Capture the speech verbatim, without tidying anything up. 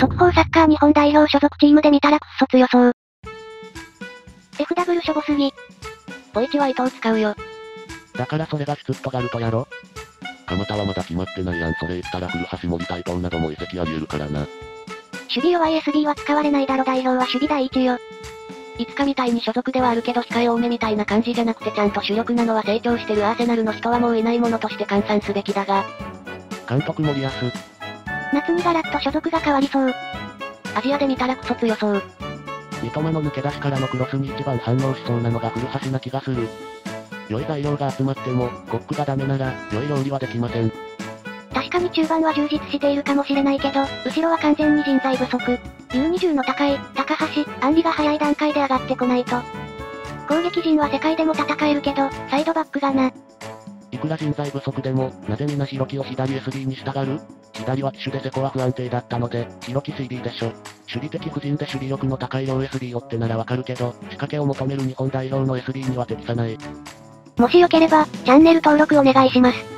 速報サッカー日本代表所属チームで見たらクッソ強そう。エフダブリュー しょぼすぎ。 ポイチは伊藤使うよ。 だからそれがシュツットガルトやろ。蒲田はまだ決まってないやん。それ言ったら古橋森台東なども移籍あり得るからな。 守備弱い エスビー は使われないだろ。代表は守備第一よ。 いつかみたいに所属ではあるけど控え多めみたいな感じじゃなくてちゃんと主力なのは成長してるアーセナルの人はもういないものとして換算すべきだが。 監督森保。 夏にガラッと所属が変わりそう。 アジアで見たらクソ強そう。 三笘の抜け出しからのクロスに一番反応しそうなのが古橋な気がする。良い材料が集まっても、コックがダメなら、良い料理はできません。 確かに中盤は充実しているかもしれないけど、後ろは完全に人材不足。ユーにじゅう の高い、高橋、アンリが早い段階で上がってこないと。攻撃陣は世界でも戦えるけど、サイドバックがな。 いくら人材不足でも、なぜみなヒロキを左 エスディー に従う？左は機種でセコは不安定だったので、ヒロキ シーディー でしょ。守備的布陣で守備力の高い両 エスディー をってならわかるけど、仕掛けを求める日本代表の エスディー には適さない。 もしよければ、チャンネル登録お願いします。